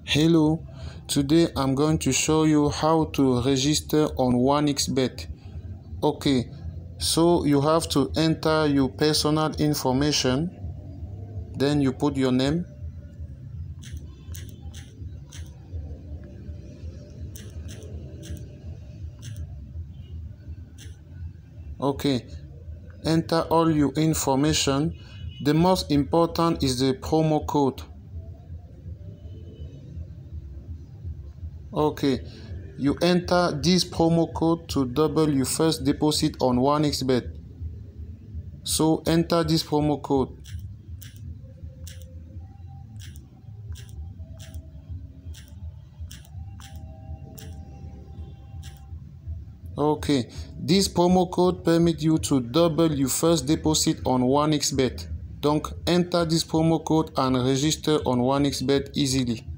Hello, today I'm going to show you how to register on 1xBet. Okay, so you have to enter your personal information, then you put your name, okay, enter all your information. The most important is the promo code. Okay, you enter this promo code to double your first deposit on 1xBet. So enter this promo code. Okay, this promo code permits you to double your first deposit on 1xBet. Donc enter this promo code and register on 1xBet easily.